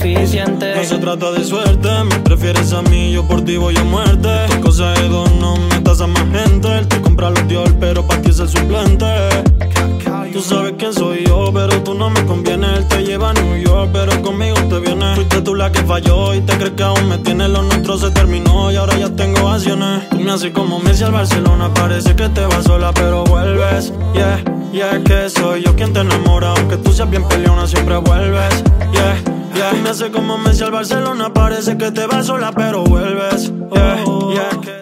suficiente. No se trata de suerte, me prefieres a mí, yo por ti voy a muerte. Esto es cosa de dos, no metas a más gente. Él te compra los Dior, pero pa' ti es el suplente. Tú sabes quién soy yo, pero tú no me conviene. Él te lleva a New York, pero conmigo te viene. Fuiste tú la que falló y te crees que aún me tienes. Lo nuestro se terminó y ahora ya tengo acciones. Tú me haces como Messi al Barcelona, parece que te vas sola pero vuelves. Yeah, yeah, que soy yo quien te enamora. Aunque tú seas bien peleona, siempre vuelves. Yeah, yeah. Tú me haces como Messi al Barcelona, parece que te vas sola pero vuelves. Yeah, yeah, que